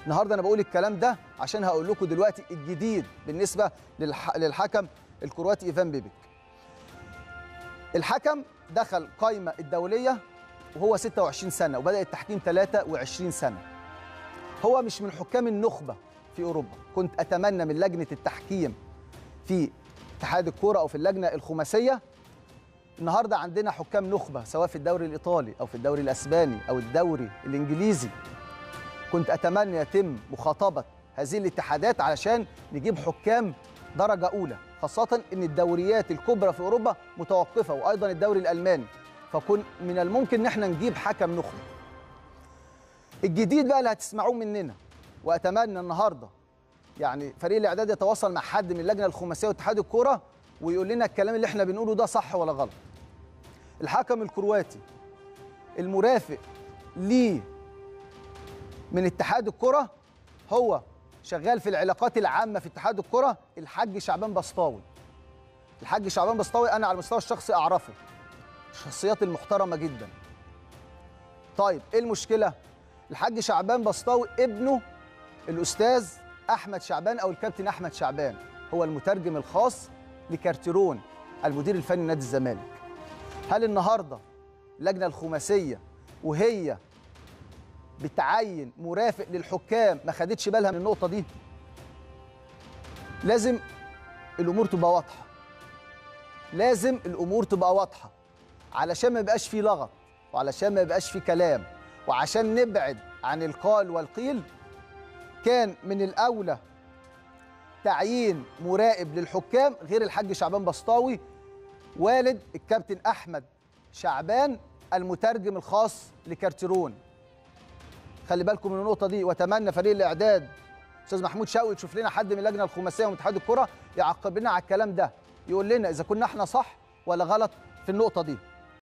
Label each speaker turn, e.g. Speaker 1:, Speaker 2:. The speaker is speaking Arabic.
Speaker 1: النهارده انا بقول الكلام ده عشان هقول لكم دلوقتي الجديد بالنسبه للحكم الكرواتي ايفان بيبيك. الحكم دخل قائمه الدوليه وهو 26 سنه وبدا التحكيم 23 سنه. هو مش من حكام النخبه في اوروبا. كنت اتمنى من لجنه التحكيم في اتحاد الكوره او في اللجنه الخماسيه، النهارده عندنا حكام نخبه سواء في الدوري الايطالي او في الدوري الاسباني او الدوري الانجليزي. كنت اتمنى يتم مخاطبه هذه الاتحادات علشان نجيب حكام درجه اولى، خاصه ان الدوريات الكبرى في اوروبا متوقفه وايضا الدوري الالماني، فكن من الممكن ان احنا نجيب حكم نخبه. الجديد بقى اللي هتسمعوه مننا، واتمنى النهارده يعني فريق الاعداد يتواصل مع حد من اللجنه الخماسيه واتحاد الكوره ويقول لنا الكلام اللي احنا بنقوله ده صح ولا غلط. الحكم الكرواتي المرافق ليه من اتحاد الكرة هو شغال في العلاقات العامة في اتحاد الكرة الحاج شعبان بسطاوي. الحاج شعبان بسطاوي أنا على المستوى الشخصي أعرفه، الشخصيات المحترمة جدا. طيب إيه المشكلة؟ الحاج شعبان بسطاوي ابنه الأستاذ أحمد شعبان أو الكابتن أحمد شعبان هو المترجم الخاص لكارتيرون المدير الفني نادي الزمالك. هل النهارده اللجنة الخماسية وهي بتعين مرافق للحكام ما خدتش بالها من النقطة دي؟ لازم الأمور تبقى واضحة. لازم الأمور تبقى واضحة علشان ما يبقاش فيه لغط وعلشان ما يبقاش فيه كلام وعشان نبعد عن القال والقيل. كان من الأولى تعيين مراقب للحكام غير الحاج شعبان بسطاوي والد الكابتن أحمد شعبان المترجم الخاص لكارتيرون. خلي بالكم من النقطة دي، واتمنى فريق الإعداد أستاذ محمود شوقي تشوف لنا حد من اللجنة الخماسية ومن اتحاد الكرة يعقب لنا على الكلام ده، يقول لنا إذا كنا احنا صح ولا غلط في النقطة دي.